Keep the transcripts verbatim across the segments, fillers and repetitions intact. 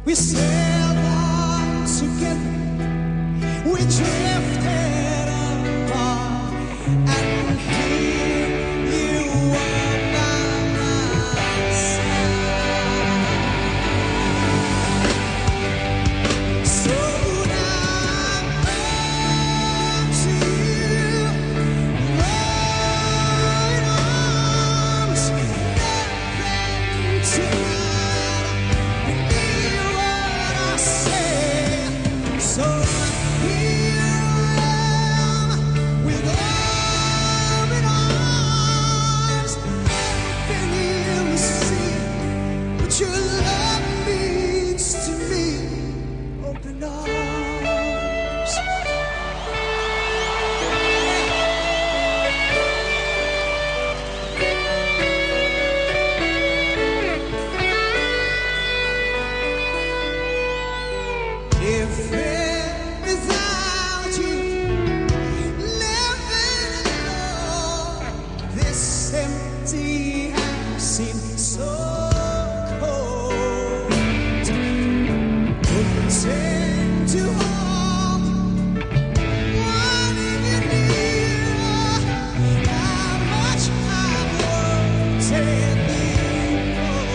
We sailed on together, we drifted apart, and here you were by my side. So now I'm back to you, right arms, nothing tonight. So here I am with open arms, open in the sea. What your love means to me, open arms. If without you, living alone, this empty house seems so cold. Pretend to hold one in your near, how much I've wanted before.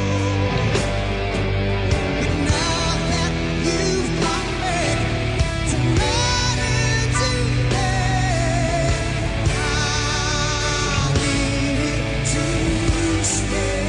But now that you've come back tonight and today, I need to stay.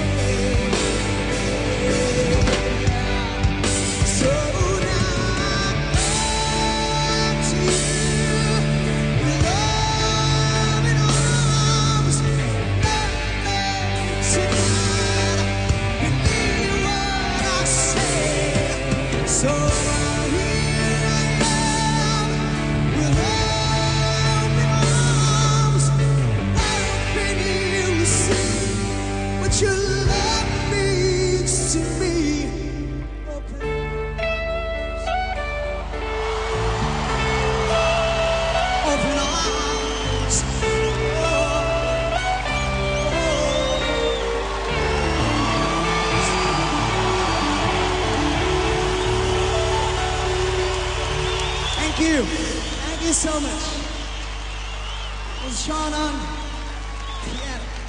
So now I'm back to you with open arms, nothing tonight. You mean what I say. So here I am with open arms, open in the sea. What your love means to me, open, open arms. Oh, Thank you. Thank you so much. It was Sean on piano.